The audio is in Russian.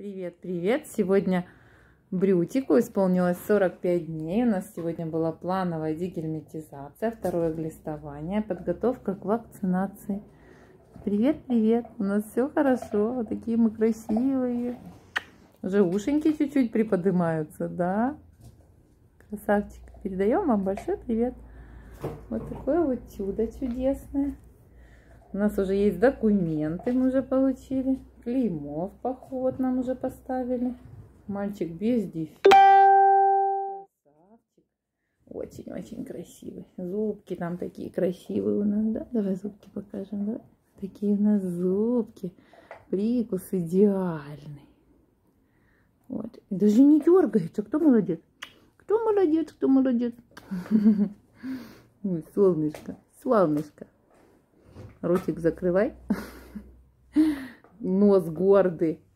Привет, привет! Сегодня Брютику исполнилось 45 дней. У нас сегодня была плановая дегельминтизация, второе глистование, подготовка к вакцинации. Привет, привет! У нас все хорошо, вот такие мы красивые. Уже ушеньки чуть-чуть приподнимаются, да? Красавчик! Передаем вам большой привет! Вот такое вот чудо чудесное. У нас уже есть документы, мы уже получили. Клеймо в поход нам уже поставили. Мальчик без дефекта. Красавчик. Очень-очень красивый. Зубки там такие красивые у нас, да? Давай зубки покажем, да? Такие у нас зубки. Прикус идеальный. Вот. И даже не дергается. Кто молодец? Кто молодец? Кто молодец? Ой, солнышко, солнышко. Ротик закрывай. Нос гордый.